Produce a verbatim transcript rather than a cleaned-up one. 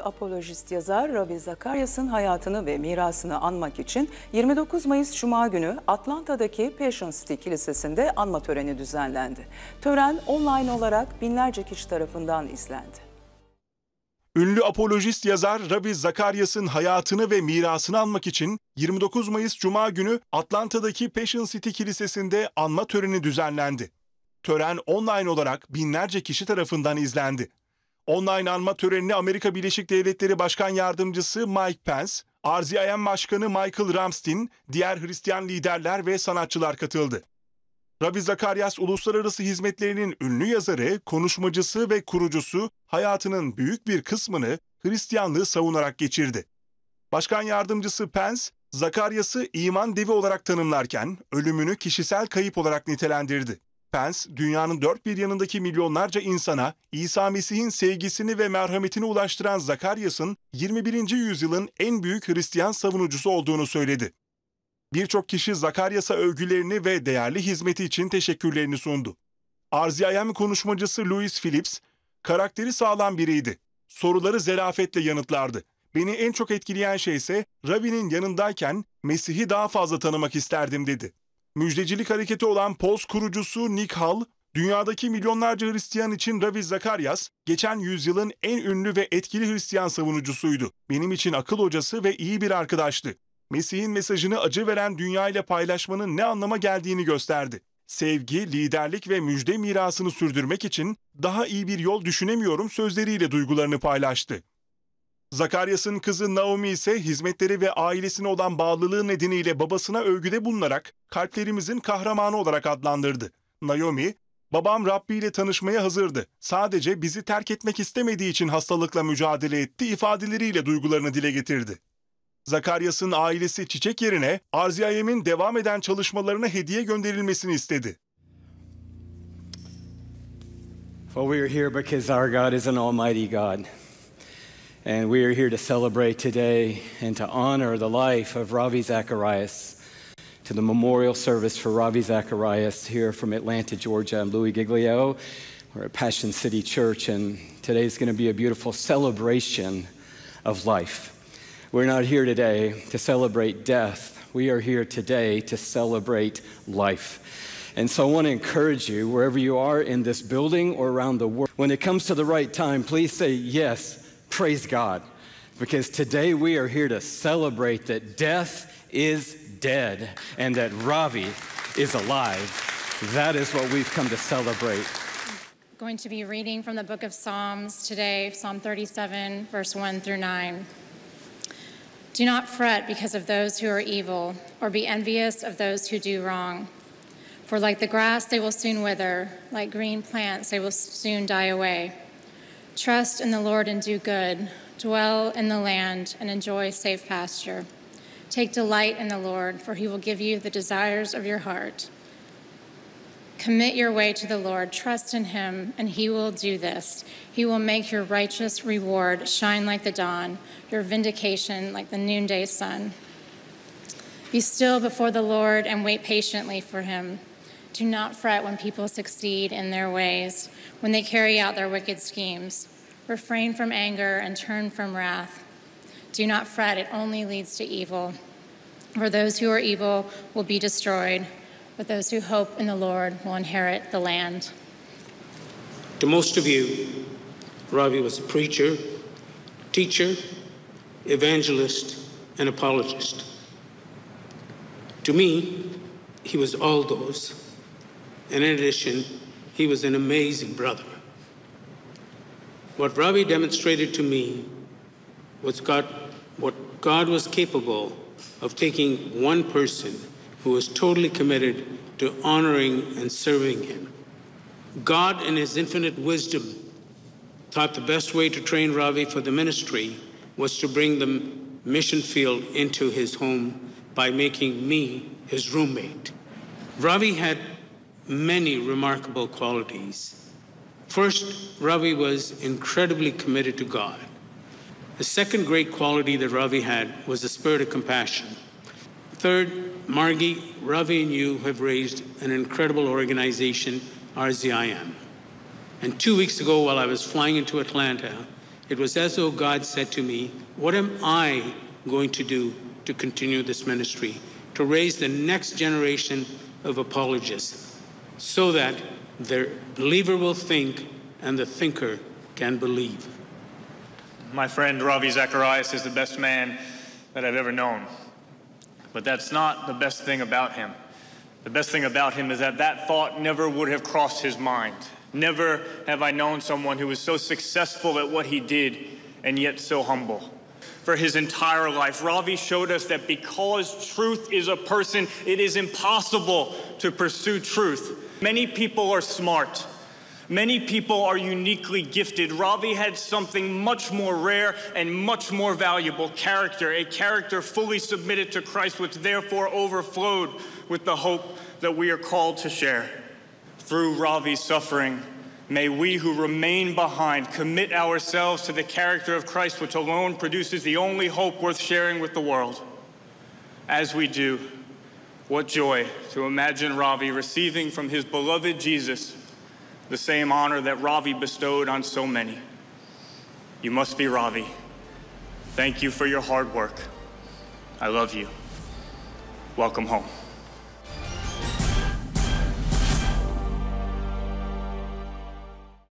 apolojist yazar Ravi Zacharias'ın hayatını ve mirasını anmak için yirmi dokuz Mayıs Cuma günü Atlanta'daki Passion City Kilisesi'nde anma töreni düzenlendi. Tören online olarak binlerce kişi tarafından izlendi. Ünlü apolojist yazar Ravi Zacharias'ın hayatını ve mirasını anmak için yirmi dokuz Mayıs Cuma günü Atlanta'daki Passion City Kilisesi'nde anma töreni düzenlendi. Tören online olarak binlerce kişi tarafından izlendi. Online anma törenine Amerika Birleşik Devletleri Başkan Yardımcısı Mike Pence, R Z I M Başkanı Michael Ramstein, diğer Hristiyan liderler ve sanatçılar katıldı. Ravi Zacharias uluslararası hizmetlerinin ünlü yazarı, konuşmacısı ve kurucusu hayatının büyük bir kısmını Hristiyanlığı savunarak geçirdi. Başkan Yardımcısı Pence, Zacharias'ı iman devi olarak tanımlarken ölümünü kişisel kayıp olarak nitelendirdi. Pence, dünyanın dört bir yanındaki milyonlarca insana İsa Mesih'in sevgisini ve merhametini ulaştıran Zacharias'ın yirmi birinci yüzyılın en büyük Hristiyan savunucusu olduğunu söyledi. Birçok kişi Zacharias'a övgülerini ve değerli hizmeti için teşekkürlerini sundu. R Z I M konuşmacısı Louis Phillips, karakteri sağlam biriydi. Soruları zarafetle yanıtlardı. Beni en çok etkileyen şey ise Ravi'nin yanındayken Mesih'i daha fazla tanımak isterdim dedi. Müjdecilik hareketi olan P O S kurucusu Nick Hall, dünyadaki milyonlarca Hristiyan için Ravi Zacharias, geçen yüzyılın en ünlü ve etkili Hristiyan savunucusuydu. Benim için akıl hocası ve iyi bir arkadaştı. Mesih'in mesajını acı veren dünya ile paylaşmanın ne anlama geldiğini gösterdi. Sevgi, liderlik ve müjde mirasını sürdürmek için daha iyi bir yol düşünemiyorum sözleriyle duygularını paylaştı. Zacharias'ın kızı Naomi ise hizmetleri ve ailesine olan bağlılığı nedeniyle babasına övgüde bulunarak kalplerimizin kahramanı olarak adlandırdı. Naomi, "Babam Rabbi ile tanışmaya hazırdı. Sadece bizi terk etmek istemediği için hastalıkla mücadele etti" ifadeleriyle duygularını dile getirdi. Zacharias'ın ailesi çiçek yerine R Z I M'in devam eden çalışmalarına hediye gönderilmesini istedi. Well, we are here because our God is an almighty God. And we are here to celebrate today and to honor the life of Ravi Zacharias, to the memorial service for Ravi Zacharias here from Atlanta, Georgia. I'm Louis Giglio. We're at Passion City Church, and today's going to be a beautiful celebration of life. We're not here today to celebrate death. We are here today to celebrate life. And so I want to encourage you, wherever you are in this building or around the world, when it comes to the right time, please say yes. Praise God, because today we are here to celebrate that death is dead and that Ravi is alive. That is what we've come to celebrate. I'm going to be reading from the book of Psalms today, Psalm thirty-seven, verse one through nine. Do not fret because of those who are evil, or be envious of those who do wrong. For like the grass, they will soon wither, like green plants, they will soon die away. Trust in the Lord and do good. Dwell in the land and enjoy safe pasture. Take delight in the Lord, for he will give you the desires of your heart. Commit your way to the Lord. Trust in him, and he will do this. He will make your righteous reward shine like the dawn, your vindication like the noonday sun. Be still before the Lord and wait patiently for him. Do not fret when people succeed in their ways, when they carry out their wicked schemes. Refrain from anger and turn from wrath. Do not fret, it only leads to evil. For those who are evil will be destroyed, but those who hope in the Lord will inherit the land. To most of you, Ravi was a preacher, teacher, evangelist, and apologist. To me, he was all those. And in addition, he was an amazing brother. What Ravi demonstrated to me was God, what God was capable of taking one person who was totally committed to honoring and serving him. God, in his infinite wisdom, thought the best way to train Ravi for the ministry was to bring the mission field into his home by making me his roommate. Ravi had many remarkable qualities. First, Ravi was incredibly committed to God. The second great quality that Ravi had was a spirit of compassion. Third, Margie, Ravi and you have raised an incredible organization, R Z I M. And two weeks ago, while I was flying into Atlanta, It was as though God said to me, what am I going to do to continue this ministry, to raise the next generation of apologists so that the believer will think and the thinker can believe. My friend Ravi Zacharias is the best man that I've ever known. But that's not the best thing about him. The best thing about him is that that thought never would have crossed his mind. Never have I known someone who was so successful at what he did and yet so humble. For his entire life, Ravi showed us that because truth is a person, it is impossible to pursue truth. Many people are smart. Many people are uniquely gifted. Ravi had something much more rare and much more valuable, character, a character fully submitted to Christ, which therefore overflowed with the hope that we are called to share. Through Ravi's suffering, may we who remain behind commit ourselves to the character of Christ, which alone produces the only hope worth sharing with the world. As we do, what joy to imagine Ravi receiving from his beloved Jesus the same honor that Ravi bestowed on so many. You must be Ravi. Thank you for your hard work. I love you. Welcome home.